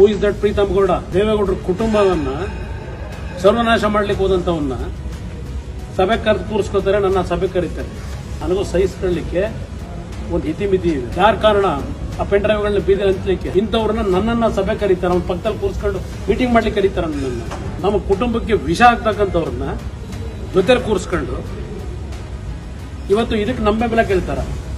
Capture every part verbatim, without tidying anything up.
Who is that Pritam Gowda? ದೇವೇಗೌಡರ ಕುಟುಂಬವನ್ನ ಸರ್ವನಾಶ ಮಾಡ್ಲಿಕ್ಕೆ ಹೋದಂತವನ್ನ ಸಭೆ ಕರೆದು ಕೂರಿಸ್ಕೊತಾರೆ, ನನ್ನ ಸಭೆ ಕರೀತಾರೆ. ನನಗೂ ಸಹಿಸ್ಕೊಳ್ಳಿಕ್ಕೆ ಒಂದು ಇತಿಮಿತಿ ಇದೆ. ಯಾರ ಕಾರಣ ಆ ಪೆನ್ ಡ್ರೈವ್ಗಳನ್ನ ಬೀದಿ ಹಂಚಲಿಕ್ಕೆ ಇಂಥವ್ರನ್ನ ನನ್ನನ್ನ ಸಭೆ ಕರೀತಾರೆ, ಅವ್ನ ಪಕ್ಕದಲ್ಲಿ ಕೂರಿಸ್ಕೊಂಡು ಮೀಟಿಂಗ್ ಮಾಡ್ಲಿಕ್ಕೆ ಕರೀತಾರೆ. ನನ್ನ ನಮ್ಮ ಕುಟುಂಬಕ್ಕೆ ವಿಷ ಆಗ್ತಕ್ಕಂಥವ್ರನ್ನ ಜೊತೆಲಿ ಕೂರಿಸ್ಕೊಂಡು ಇವತ್ತು ಇದಕ್ಕೆ ನಮ್ಮ ಬೆಂಬಲ ಕೇಳ್ತಾರ.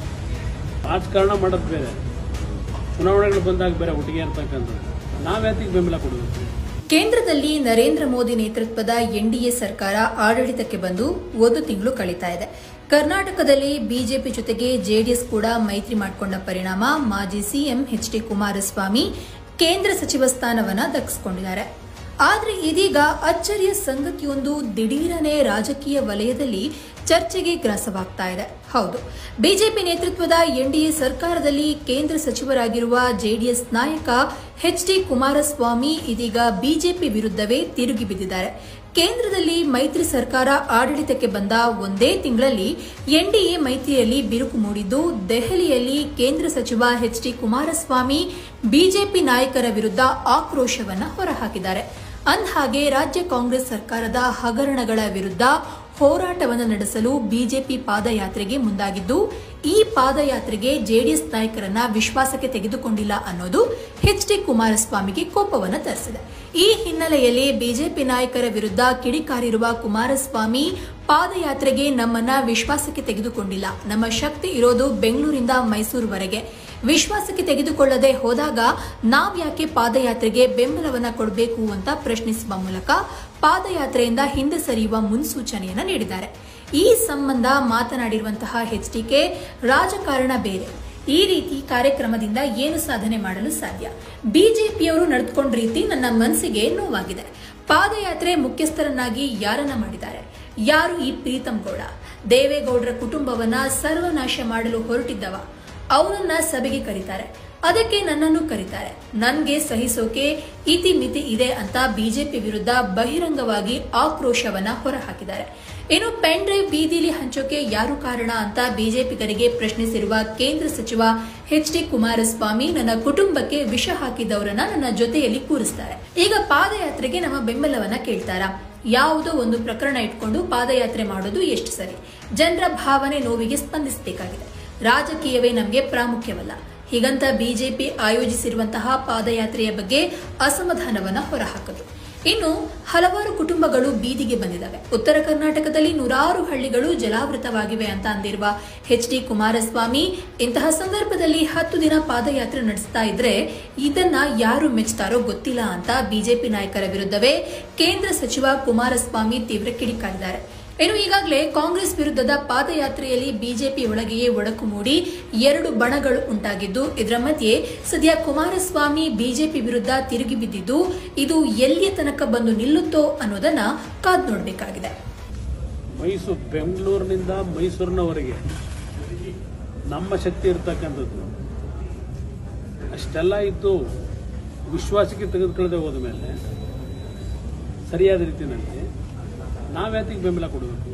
ರಾಜಕಾರಣ ಮಾಡೋದು ಬೇರೆ, ಚುನಾವಣೆಗಳು ಬಂದಾಗ ಬೇರೆ ಒಟ್ಟಿಗೆ ಇರ್ತಕ್ಕಂಥದ್ದು. ನಾವ್ಯಾತಿಗೆ ಬೆಂಬಲ ಕೊಡಬೇಕು? ಕೇಂದ್ರದಲ್ಲಿ ನರೇಂದ್ರ ಮೋದಿ ನೇತೃತ್ವದ ಎನ್ಡಿಎ ಸರ್ಕಾರ ಆಡಳಿತಕ್ಕೆ ಬಂದು ಒಂದು ತಿಂಗಳು ಕಳೀತಾ ಇದೆ. ಕರ್ನಾಟಕದಲ್ಲಿ ಬಿಜೆಪಿ ಜೊತೆಗೆ ಜೆಡಿಎಸ್ ಕೂಡ ಮೈತ್ರಿ ಮಾಡಿಕೊಂಡ ಪರಿಣಾಮ ಮಾಜಿ ಸಿಎಂ ಎಚ್ ಡಿ ಕುಮಾರಸ್ವಾಮಿ ಕೇಂದ್ರ ಸಚಿವ ಸ್ಥಾನವನ್ನು ದಕ್ಕಿಸಿಕೊಂಡಿದ್ದಾರೆ. ಆದರೆ ಇದೀಗ ಅಚ್ಚರಿಯ ಸಂಗತಿಯೊಂದು ದಿಢೀರನೆ ರಾಜಕೀಯ ವಲಯದಲ್ಲಿ ಚರ್ಚೆಗೆ ಗ್ರಾಸವಾಗ್ತಾ ಇದೆ. ಹೌದು, ಬಿಜೆಪಿ ನೇತೃತ್ವದ ಎನ್ಡಿಎ ಸರ್ಕಾರದಲ್ಲಿ ಕೇಂದ್ರ ಸಚಿವರಾಗಿರುವ ಜೆಡಿಎಸ್ ನಾಯಕ ಎಚ್ ಡಿ ಕುಮಾರಸ್ವಾಮಿ ಇದೀಗ ಬಿಜೆಪಿ ವಿರುದ್ಧವೇ ತಿರುಗಿ ಬಿದ್ದಿದ್ದಾರೆ. ಕೇಂದ್ರದಲ್ಲಿ ಮೈತ್ರಿ ಸರ್ಕಾರ ಆಡಳಿತಕ್ಕೆ ಬಂದ ಒಂದೇ ತಿಂಗಳಲ್ಲಿ ಎನ್ಡಿಎ ಮೈತ್ರಿಯಲ್ಲಿ ಬಿರುಕು ಮೂಡಿದ್ದು, ದೆಹಲಿಯಲ್ಲಿ ಕೇಂದ್ರ ಸಚಿವ ಎಚ್ ಡಿ ಕುಮಾರಸ್ವಾಮಿ ಬಿಜೆಪಿ ನಾಯಕರ ವಿರುದ್ಧ ಆಕ್ರೋಶವನ್ನು ಹೊರಹಾಕಿದ್ದಾರೆ. ಅಂದಹಾಗೆ ರಾಜ್ಯ ಕಾಂಗ್ರೆಸ್ ಸರ್ಕಾರದ ಹಗರಣಗಳ ವಿರುದ್ಧ ಹೋರಾಟವನ್ನು ನಡೆಸಲು ಬಿಜೆಪಿ ಪಾದಯಾತ್ರೆಗೆ ಮುಂದಾಗಿದ್ದು, ಈ ಪಾದಯಾತ್ರೆಗೆ ಜೆಡಿಎಸ್ ನಾಯಕರನ್ನ ವಿಶ್ವಾಸಕ್ಕೆ ತೆಗೆದುಕೊಂಡಿಲ್ಲ ಅನ್ನೋದು ಎಚ್ ಡಿ ಕುಮಾರಸ್ವಾಮಿಗೆ ಕೋಪವನ್ನು ತರಿಸಿದೆ. ಈ ಹಿನ್ನೆಲೆಯಲ್ಲಿ ಬಿಜೆಪಿ ನಾಯಕರ ವಿರುದ್ಧ ಕಿಡಿಕಾರಿರುವ ಕುಮಾರಸ್ವಾಮಿ, ಪಾದಯಾತ್ರೆಗೆ ನಮ್ಮನ್ನ ವಿಶ್ವಾಸಕ್ಕೆ ತೆಗೆದುಕೊಂಡಿಲ್ಲ, ನಮ್ಮ ಶಕ್ತಿ ಇರೋದು ಬೆಂಗಳೂರಿಂದ ಮೈಸೂರುವರೆಗೆ, ವಿಶ್ವಾಸಕ್ಕೆ ತೆಗೆದುಕೊಳ್ಳದೆ ಹೋದಾಗ ನಾವ್ಯಾಕೆ ಪಾದಯಾತ್ರೆಗೆ ಬೆಂಬಲವನ್ನ ಕೊಡಬೇಕು ಅಂತ ಪ್ರಶ್ನಿಸುವ ಮೂಲಕ ಪಾದಯಾತ್ರೆಯಿಂದ ಹಿಂದೆ ಸರಿಯುವ ಮುನ್ಸೂಚನೆಯನ್ನ ನೀಡಿದ್ದಾರೆ. ಈ ಸಂಬಂಧ ಮಾತನಾಡಿರುವಂತಹ ಎಚ್ಡಿಕೆ, ರಾಜಕಾರಣ ಬೇರೆ, ಈ ರೀತಿ ಕಾರ್ಯಕ್ರಮದಿಂದ ಏನು ಸಾಧನೆ ಮಾಡಲು ಸಾಧ್ಯ? ಬಿಜೆಪಿಯವರು ನಡೆದುಕೊಂಡ ರೀತಿ ನನ್ನ ಮನಸ್ಸಿಗೆ ನೋವಾಗಿದೆ. ಪಾದಯಾತ್ರೆ ಮುಖ್ಯಸ್ಥರನ್ನಾಗಿ ಯಾರನ್ನ ಮಾಡಿದ್ದಾರೆ? ಯಾರು ಈ ಪ್ರೀತಮ್ ಗೌಡ? ದೇವೇಗೌಡರ ಕುಟುಂಬವನ್ನ ಸರ್ವನಾಶ ಮಾಡಲು ಹೊರಟಿದ್ದವ. ಅವನನ್ನ ಸಭೆಗೆ ಕರೀತಾರೆ, ಅದಕ್ಕೆ ನನ್ನನ್ನು ಕರೀತಾರೆ. ನನ್ಗೆ ಸಹಿಸೋಕೆ ಇತಿ ಮಿತಿ ಇದೆ ಅಂತ ಬಿಜೆಪಿ ವಿರುದ್ಧ ಬಹಿರಂಗವಾಗಿ ಆಕ್ರೋಶವನ್ನ ಹೊರಹಾಕಿದ್ದಾರೆ. ಇನ್ನು ಪೆನ್ ಡ್ರೈವ್ ಬೀದಿಲಿ ಹಂಚೋಕೆ ಯಾರು ಕಾರಣ ಅಂತ ಬಿಜೆಪಿಗರಿಗೆ ಪ್ರಶ್ನಿಸಿರುವ ಕೇಂದ್ರ ಸಚಿವ ಎಚ್ ಡಿ ಕುಮಾರಸ್ವಾಮಿ, ನನ್ನ ಕುಟುಂಬಕ್ಕೆ ವಿಷ ಹಾಕಿದವರನ್ನ ನನ್ನ ಜೊತೆಯಲ್ಲಿ ಕೂರಿಸ್ತಾರೆ. ಈಗ ಪಾದಯಾತ್ರೆಗೆ ನಮ್ಮ ಬೆಂಬಲವನ್ನ ಕೇಳ್ತಾರಾ? ಯಾವುದೋ ಒಂದು ಪ್ರಕರಣ ಇಟ್ಕೊಂಡು ಪಾದಯಾತ್ರೆ ಮಾಡೋದು ಎಷ್ಟು ಸರಿ? ಜನರ ಭಾವನೆ ನೋವಿಗೆ ಸ್ಪಂದಿಸಬೇಕಾಗಿದೆ. ರಾಜಕೀಯವೇ ನಮಗೆ ಪ್ರಾಮುಖ್ಯವಲ್ಲ. ಹೀಗಂತ ಬಿಜೆಪಿ ಆಯೋಜಿಸಿರುವಂತಹ ಪಾದಯಾತ್ರೆಯ ಬಗ್ಗೆ ಅಸಮಾಧಾನವನ್ನ ಹೊರಹಾಕಿದ್ರು. ಇನ್ನು ಹಲವಾರು ಕುಟುಂಬಗಳು ಬೀದಿಗೆ ಬಂದಿದ್ದಾವೆ. ಉತ್ತರ ಕರ್ನಾಟಕದಲ್ಲಿ ನೂರಾರು ಹಳ್ಳಿಗಳು ಜಲಾವೃತವಾಗಿವೆ ಅಂತ ಅಂದಿರುವ ಎಚ್ ಡಿ ಕುಮಾರಸ್ವಾಮಿ, ಇಂತಹ ಸಂದರ್ಭದಲ್ಲಿ ಹತ್ತು ದಿನ ಪಾದಯಾತ್ರೆ ನಡೆಸ್ತಾ ಇದ್ರೆ ಇದನ್ನ ಯಾರು ಮೆಚ್ಚುತ್ತಾರೋ ಗೊತ್ತಿಲ್ಲ ಅಂತ ಬಿಜೆಪಿ ನಾಯಕರ ವಿರುದ್ಧವೇ ಕೇಂದ್ರ ಸಚಿವ ಕುಮಾರಸ್ವಾಮಿ ತೀವ್ರ ಕಿಡಿಕಾರಿದ್ದಾರೆ. ಇನ್ನು ಈಗಾಗಲೇ ಕಾಂಗ್ರೆಸ್ ವಿರುದ್ಧದ ಪಾದಯಾತ್ರೆಯಲ್ಲಿ ಬಿಜೆಪಿ ಒಳಗೆಯೇ ಒಡಕು ಮೂಡಿ ಎರಡು ಬಣಗಳು ಉಂಟಾಗಿದ್ದು, ಇದರ ಮಧ್ಯೆ ಸದ್ಯ ಕುಮಾರಸ್ವಾಮಿ ಬಿಜೆಪಿ ವಿರುದ್ಧ ತಿರುಗಿ ಬಿದ್ದಿದ್ದು, ಇದು ಎಲ್ಲಿಯ ತನಕ ಬಂದು ನಿಲ್ಲುತ್ತೋ ಅನ್ನೋದನ್ನ ಕಾದ್ ನೋಡಬೇಕಾಗಿದೆ. ಮೈಸೂರು ಬೆಂಗಳೂರಿನಿಂದ ಮೈಸೂರಿನವರೆಗೆ ನಮ್ಮ ಶಕ್ತಿ ಇರ್ತಕ್ಕಂಥದ್ದು ಅಷ್ಟೆಲ್ಲ ಇದ್ದು ವಿಶ್ವಾಸಕ್ಕೆ ತೆಗೆದುಕೊಳ್ಳದೆ ಹೋದ ಮೇಲೆ ಸರಿಯಾದ ರೀತಿಯಲ್ಲಿ ನಾವ್ಯಾತಿಗೆ ಬೆಂಬಲ ಕೊಡಬೇಕು?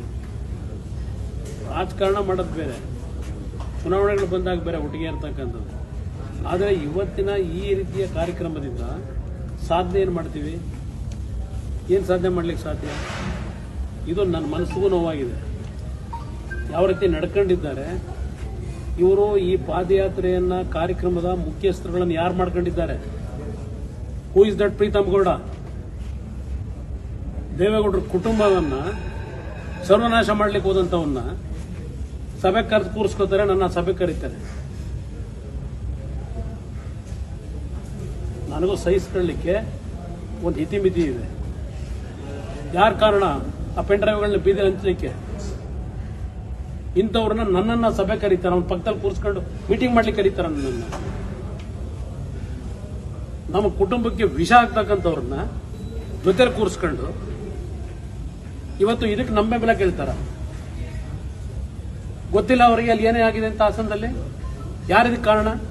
ರಾಜಕಾರಣ ಮಾಡೋದು ಬೇರೆ, ಚುನಾವಣೆಗಳು ಬಂದಾಗ ಬೇರೆ ಒಟ್ಟಿಗೆ ಇರ್ತಕ್ಕಂಥದ್ದು. ಆದರೆ ಇವತ್ತಿನ ಈ ರೀತಿಯ ಕಾರ್ಯಕ್ರಮದಿಂದ ಸಾಧನೆ ಏನು ಮಾಡ್ತೀವಿ? ಏನು ಸಾಧನೆ ಮಾಡ್ಲಿಕ್ಕೆ ಸಾಧ್ಯ? ಇದು ನನ್ನ ಮನಸ್ಸಿಗೂ ನೋವಾಗಿದೆ. ಯಾವ ರೀತಿ ನಡ್ಕೊಂಡಿದ್ದಾರೆ ಇವರು. ಈ ಪಾದಯಾತ್ರೆಯನ್ನ ಕಾರ್ಯಕ್ರಮದ ಮುಖ್ಯಸ್ಥರುಗಳನ್ನು ಯಾರು ಮಾಡ್ಕೊಂಡಿದ್ದಾರೆ? Who is that Pritam Gowda? ದೇವೇಗೌಡರ ಕುಟುಂಬವನ್ನ ಸರ್ವನಾಶ ಮಾಡ್ಲಿಕ್ಕೆ ಹೋದಂತವನ್ನ ಸಭೆ ಕರೆದು ಕೂರಿಸ್ಕೊತಾರೆ, ನನ್ನ ಸಭೆ ಕರೀತಾರೆ. ನನಗೂ ಸಹಿಸ್ಕೊಳ್ಳಿಕ್ಕೆ ಒಂದು ಇತಿಮಿತಿ ಇದೆ. ಯಾರ ಕಾರಣ ಆ ಪೆನ್ ಡ್ರೈವ್ಗಳನ್ನ ಬೀದಿ ಹಂಚಲಿಕ್ಕೆ ಇಂಥವ್ರನ್ನ ನನ್ನನ್ನ ಸಭೆ ಕರೀತಾರೆ, ಅವ್ನ ಪಕ್ಕದಲ್ಲಿ ಕೂರಿಸ್ಕೊಂಡು ಮೀಟಿಂಗ್ ಮಾಡ್ಲಿಕ್ಕೆ ಕರೀತಾರೆ. ನನ್ನನ್ನ ನಮ್ಮ ಕುಟುಂಬಕ್ಕೆ ವಿಷ ಆಗ್ತಕ್ಕಂಥವ್ರನ್ನ ಜೊತೆಲಿ ಕೂರಿಸ್ಕೊಂಡು ಇವತ್ತು ಇದಕ್ಕೆ ನಮ್ಮ ಬೆಂಬಲ ಕೇಳ್ತಾರ. ಗೊತ್ತಿಲ್ಲ ಅವರಿಗೆ ಅಲ್ಲಿ ಏನೇ ಆಗಿದೆ ಅಂತ ಹಾಸನದಲ್ಲಿ. ಯಾರಿದಕ್ಕೆ ಕಾರಣ?